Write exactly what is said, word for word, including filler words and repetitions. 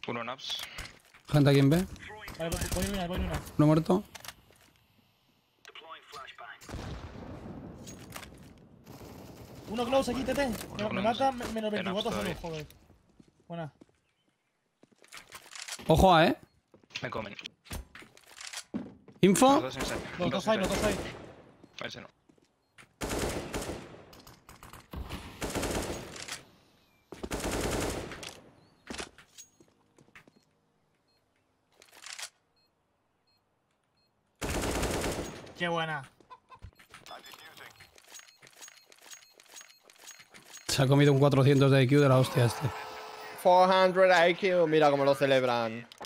Uno naps. Gente aquí en B. Vale, voy, voy una, voy una. Uno muerto. Uno close aquí, T T. Me, Uno me close. mata me- menos veinticuatro solo, todavía. joder. Buena. Ojo a, eh. Me comen. Info. Los dos inside. Los dos hay, los dos hay. Ese no. Qué buena. Se ha comido un cuatrocientos de I Q de la hostia este. cuatrocientos I Q, mira cómo lo celebran.